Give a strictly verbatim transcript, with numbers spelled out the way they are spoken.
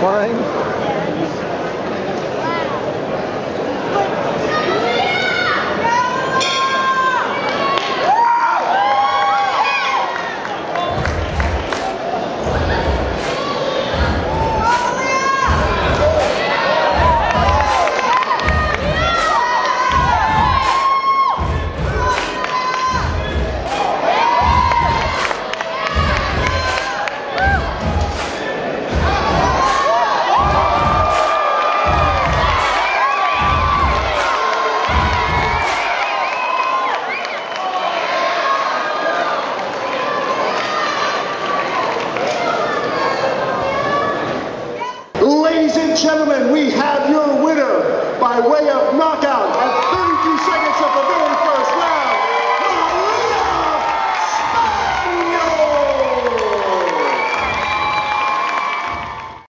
line. Ladies and gentlemen, we have your winner by way of knockout at thirty-two seconds of the